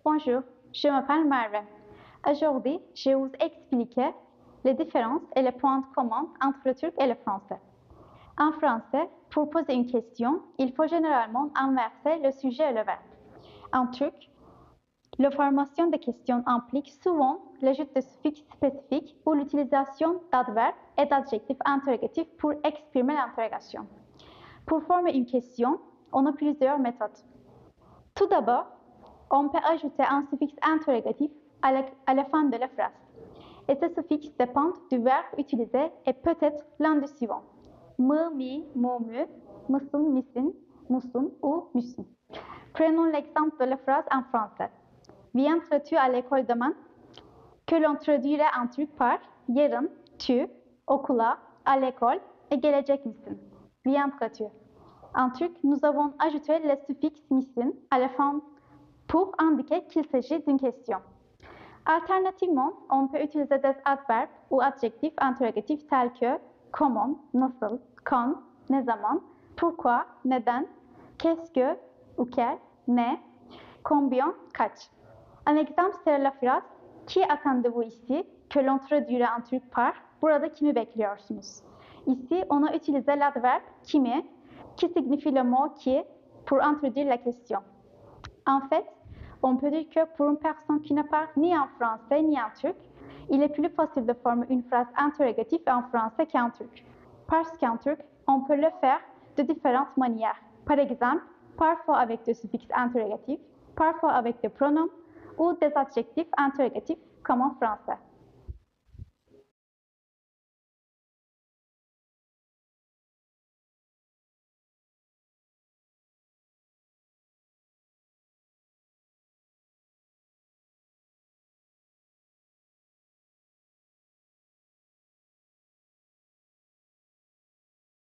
Bonjour, je m'appelle Merve. Aujourd'hui, je vous expliquer les différences et les points communs entre le turc et le français. En français, pour poser une question, il faut généralement inverser le sujet et le verbe. En turc, la formation des questions implique souvent l'ajout de suffixes spécifiques ou l'utilisation d'adverbes et d'adjectifs interrogatifs pour exprimer l'interrogation. Pour former une question, on a plusieurs méthodes. Tout d'abord, on peut ajouter un suffixe interrogatif à la fin de la phrase. Et ce suffixe dépend du verbe utilisé et peut être l'un des suivants. Mı, mi, mu, mü, mısın, misin, musun ou müsün. Prenons l'exemple de la phrase en français. Viendras-tu à l'école demain? Que l'on traduirait en turc par yarın, tu, okula, à l'école et gelecek misin? Viendras-tu? En turc, nous avons ajouté le suffixe misin à la fin pour indiquer qu'il s'agit d'une question. Alternativement, on peut utiliser des adverbes ou adjectifs interrogatifs tels que comment, nasıl, quand, ne zaman, pourquoi, neden, qu'est-ce que ou quel, ne, combien, kaç. Un exemple c'est la phrase qui attendez-vous ici que l'on traduirait en turc par burada kimi bekliyorsunuz? Ici, on a utilisé l'adverbe kimi qui signifie le mot qui pour introduire la question. En fait, on peut dire que pour une personne qui ne parle ni en français ni en turc, il est plus facile de former une phrase interrogative en français qu'en turc. Parce qu'en turc, on peut le faire de différentes manières. Par exemple, parfois avec des suffixes interrogatifs, parfois avec des pronoms ou des adjectifs interrogatifs comme en français.